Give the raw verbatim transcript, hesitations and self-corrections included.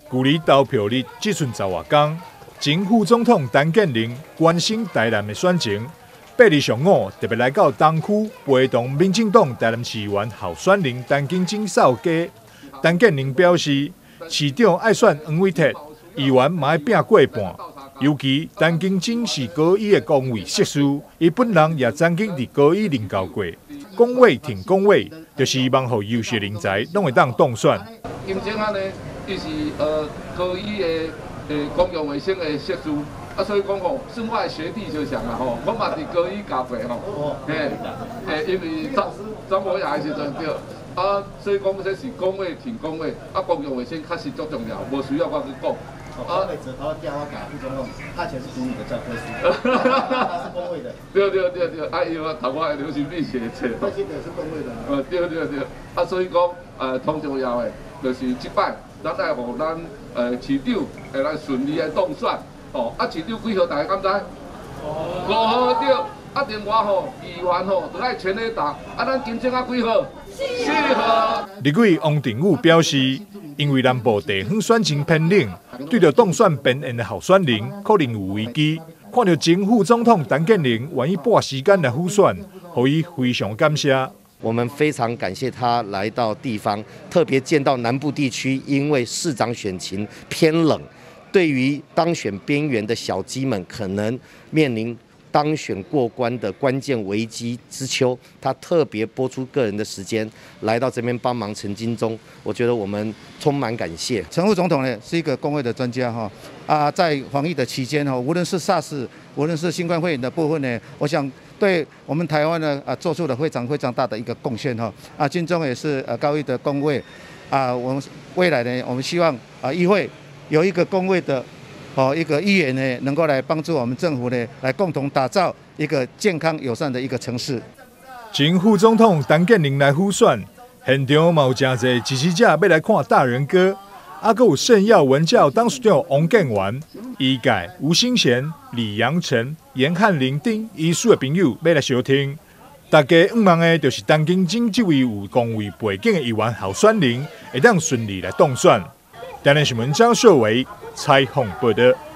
距离投票日只剩十外天，前副总统陈建仁关心台南的选情。八日上午特别来到东区陪同民进党台南市议员候选人陈金珍扫街。陈建仁表示，市长爱选黄伟哲，议员嘛爱拼过半。尤其陈金珍是高一的公位硕士，伊本人也曾经伫高一任教过。讲话挺讲话，就是希望互优秀人才拢会当当选。 金正安呢，伊是呃高一的呃公共卫生的硕士。 啊，所以讲吼，算我的学弟就像啊吼，我嘛伫高一教过吼，嘿，嘿，因为张张博雅的时阵对，啊，所以讲这是讲话挺讲话，啊，公共卫生确实足重要，无需要我去讲。 啊，每次他要调我搞副总统，他以前是读你的教科书，他是公卫的。对对对对，啊，因为头我流行病学册， 那些也是公卫的。 呃，对对对，啊，所以讲呃，同重要的就是即摆，咱来互咱呃市长会来顺利的当选。 哦，啊，市长几号大家敢知？五号对，啊，另外吼，议员吼，都爱全力打。啊，咱金正啊几号？四号。 立委王定宇表示，因为南部地方选情偏冷，对着当选边缘的候选人，可能有危机。看到前副总统陈建仁愿意拨时间来辅选，予伊非常感谢。 我们非常感谢他来到地方，特别见到南部地区，因为市长选情偏冷。 对于当选边缘的小鸡们，可能面临当选过关的关键危机之秋，他特别拨出个人的时间来到这边帮忙陈金忠，我觉得我们充满感谢。 陈副总统呢是一个公卫的专家哈啊，在防疫的期间哈，无论是 SARS， 无论是新冠肺炎的部分呢，我想对我们台湾呢啊做出了非常非常大的一个贡献哈啊，金忠也是呃高一的公卫啊，我们未来呢，我们希望啊议会。 有一个公卫的，哦，一个议员呢，能够来帮助我们政府呢，来共同打造一个健康友善的一个城市。 前副总统陈建仁来辅选，现场嘛有真侪支持者要来看大人哥，啊，阁有圣耀文教当属长王建元、医界吴兴贤、李阳成、严汉林等医术的朋友要来收听。大家希望的就是陈金珍这位有公卫背景的议员候选人，会当顺利来当选。台南新闻张秀伟采访报道。